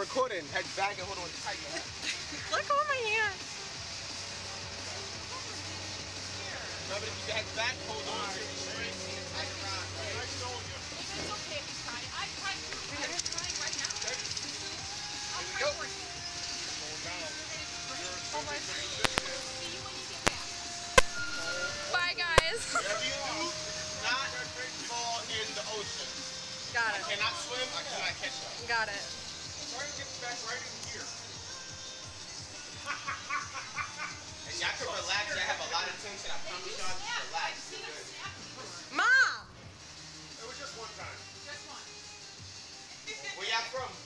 recording. Head back and hold on tight. Look on my hand. Remember to keep your head back, hold on to it straight. It's okay if he's trying. I'm trying to. I'm trying right now. I'll try for you. Oh my. See you when you get back. Bye, guys. Whatever you do, not fall in the ocean. Got it. I cannot swim, I cannot catch up. Got it. Try to get back right in here. And y'all can relax, y'all have a lot of tension. I promise y'all, just relax. You're good. Mom! It was just one time. Just one. Where y'all from?